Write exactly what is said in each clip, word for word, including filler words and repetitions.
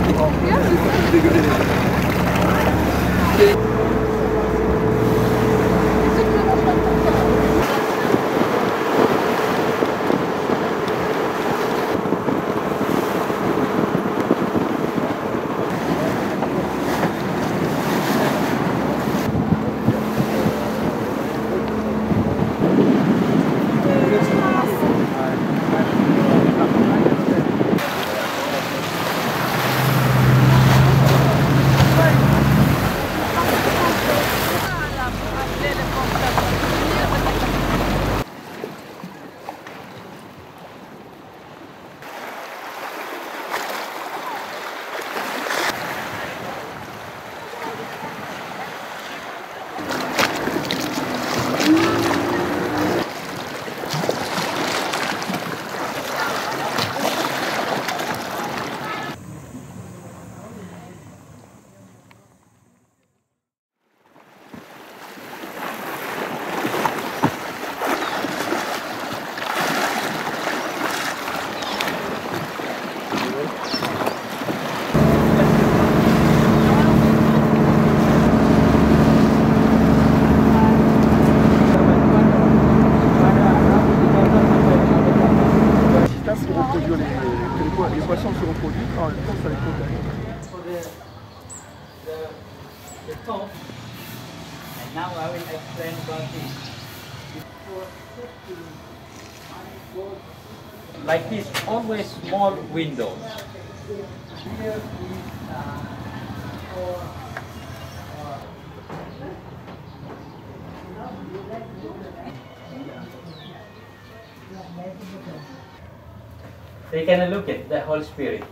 Now I will explain about this. Like this, always small windows. Here is uh, for, uh, so you can look at the Holy Spirit.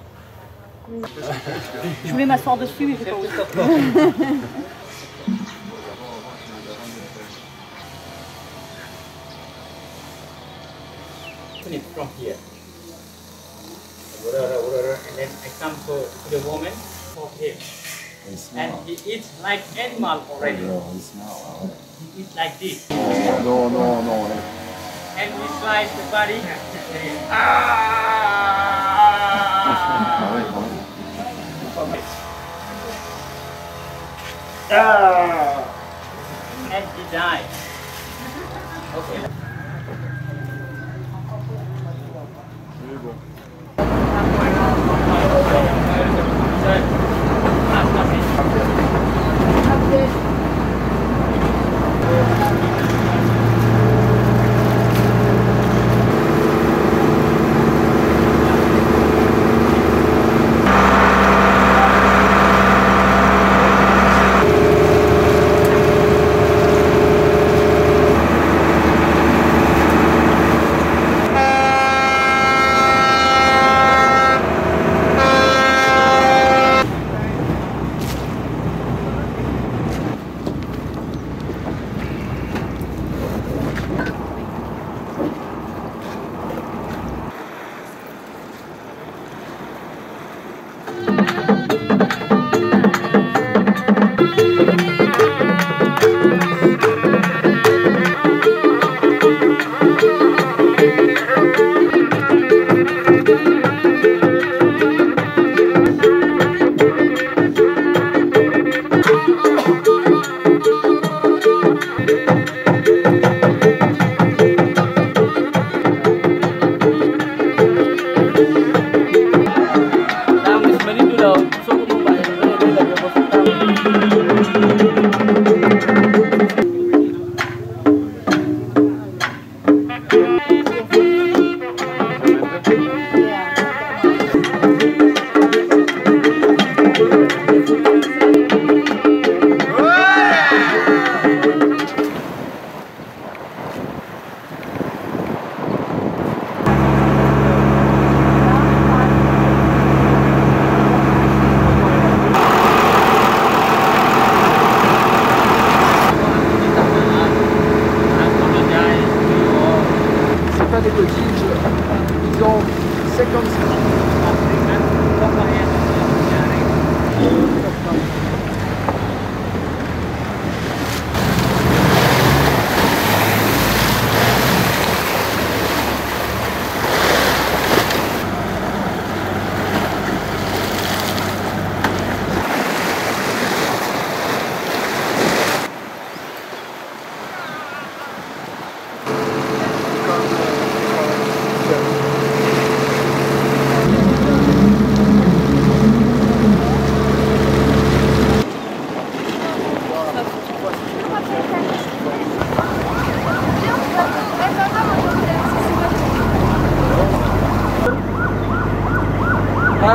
Je voulais m'asseoir dessus, mais j'ai pas osé. It from here, and then I come to, to the woman of him, and he eats like animal already. He eats like this. No, no, no. And we slice the body. Ah! Ah! And he died. Okay.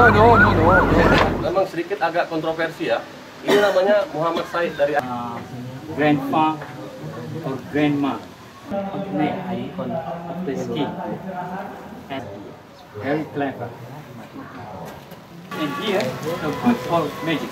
no, no, no. Memang sedikit agak kontroversi ya. Ini namanya Muhammad Said dari uh, grandpa or grandma of the icon of the skin and very clever. And here the good called magic.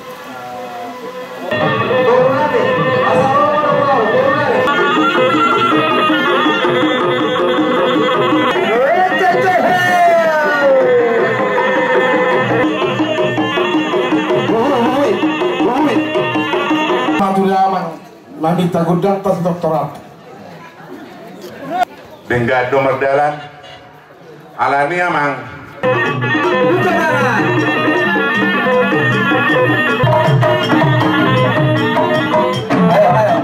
Mami tagudang tas doktorat. Denggado merdalan alami amang. Ayo ayo.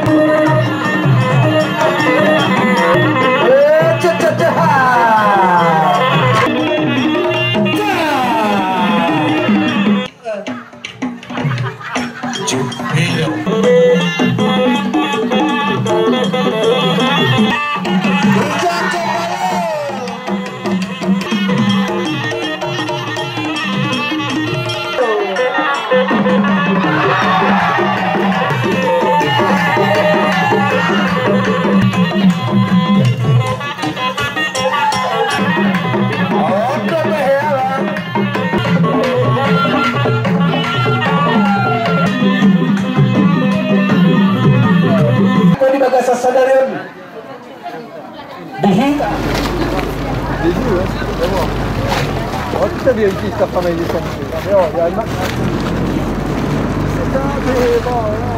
Kita dia isi kapal ini semua. Yo, ya nak. Kita dia bawa.